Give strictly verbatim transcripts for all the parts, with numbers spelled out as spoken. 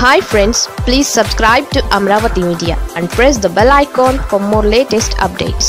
Hi friends, please subscribe to Amaravathi Media and press the bell icon for more latest updates.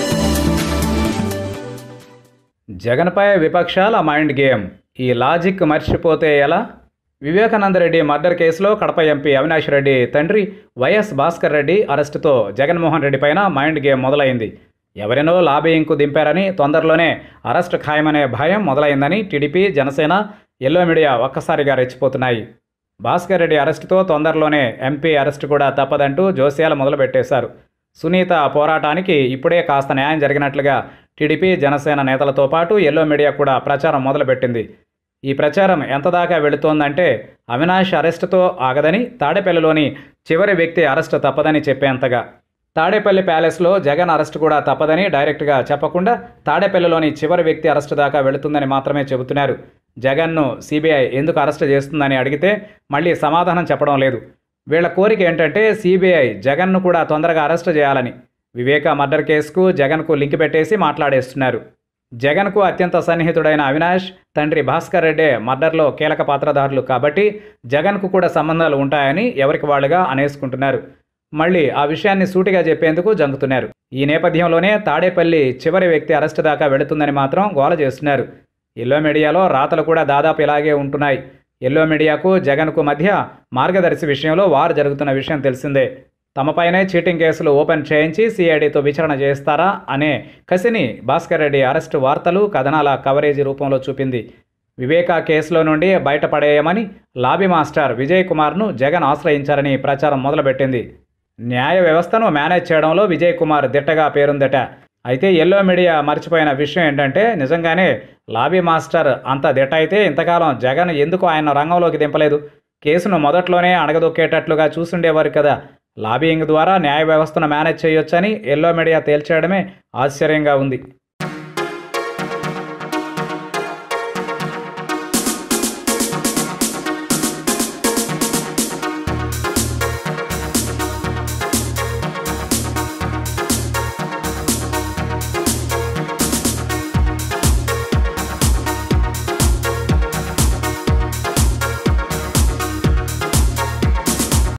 జగన్పై విపక్షాల mind game. ఈ logic మర్చిపోతే ఎలా? Vivekananda Reddy murder కేసులో Kadapa MP Avinash Reddy తండ్రి వైఎస్ భాస్కర్ రెడ్డి అరెస్టుతో జగన్మోహన్ రెడ్డి పైన మైండ్ గేమ్ మొదలైంది. ఎవరినో లాబియింగ్కు దింపారని, తొందరలోనే అరెస్టు ఖాయమనే భయం మొదలైందని టీడీపీ, జనసేన, ఎల్లో మీడియా ఒక్కసారిగా రెచ్చిపోతున్నాయి. భాస్కర్ రెడ్డి అరెస్టుతో తొందరలోనే ఎంపీ అరెస్టు కూడా తప్పదంటూ జోస్యాలు మొదలుపెట్టేశారు. సునీత పోరాటానికి ఇప్పుడే కాస్త న్యాయం జరిగినట్లుగా టీడీపీ, జనసేన నేతలతో పాటు ఎల్లో మీడియా కూడా ప్రచారం మొదలుపెట్టింది. ఈ ప్రచారం ఎంత దాకా వెళుతోందంటే అవినాష్ అరెస్టుతో ఆగదని, తాడేపల్లిలోని చివరి వ్యక్తి అరెస్టు తప్పదని చెప్పేంతగా. తాడేపల్లి ప్యాలెస్లో జగన్ అరెస్టు కూడా తప్పదని డైరెక్ట్గా చెప్పకుండా తాడేపల్లిలోని చివరి వ్యక్తి అరెస్టు దాకా వెళుతుందని మాత్రమే చెబుతున్నారు. జగన్ను సిబిఐ ఎందుకు అరెస్టు చేస్తుందని అడిగితే మళ్ళీ సమాధానం చెప్పడం లేదు. వీళ్ల కోరిక ఏంటంటే సిబిఐ జగన్ను కూడా తొందరగా అరెస్టు చేయాలని. వివేక మర్డర్ కేసుకు జగన్కు లింక్ పెట్టేసి మాట్లాడేస్తున్నారు. జగన్కు అత్యంత సన్నిహితుడైన అవినాష్, తండ్రి భాస్కర్ రెడ్డే మర్డర్లో కీలక పాత్రధారులు కాబట్టి జగన్కు కూడా సంబంధాలు ఉంటాయని ఎవరికి వాళ్లుగా అనేసుకుంటున్నారు. మళ్ళీ ఆ విషయాన్ని సూటిగా చెప్పేందుకు జంకుతున్నారు. ఈ నేపథ్యంలోనే తాడేపల్లి చివరి వ్యక్తి అరెస్టు దాకా వెళుతుందని మాత్రం గోల చేస్తున్నారు. ఎల్లో మీడియాలో రాతలు కూడా దాదాపు ఇలాగే ఉంటున్నాయి. ఎల్లో మీడియాకు జగన్కు మధ్య మార్గదర్శి విషయంలో వారు జరుగుతున్న విషయం తెలిసిందే. తమపైనే చీటింగ్ కేసులు ఓపెన్ చేయించి సిఐడితో విచారణ చేస్తారా అనే కసిని భాస్కర్ రెడ్డి అరెస్టు వార్తలు, కథనాల కవరేజీ రూపంలో చూపింది. వివేకా కేసులో నుండి బయటపడేయమని లాబీ మాస్టర్ విజయ్ కుమార్ను జగన్ ఆశ్రయించారని ప్రచారం మొదలుపెట్టింది. న్యాయ వ్యవస్థను మేనేజ్ చేయడంలో విజయ్ కుమార్ దిట్టగా పేరుందట. అయితే ఎల్లో మీడియా మర్చిపోయిన విషయం ఏంటంటే నిజంగానే లాబీ మాస్టర్ అంత దిట్ట అయితే ఇంతకాలం జగన్ ఎందుకు ఆయన రంగంలోకి దింపలేదు? కేసును మొదట్లోనే అణగదొక్కేటట్లుగా చూసుండేవారు కదా. లాబీయింగ్ ద్వారా న్యాయ వ్యవస్థను మేనేజ్ చేయొచ్చని ఎల్లో మీడియా తేల్చేయడమే ఆశ్చర్యంగా ఉంది.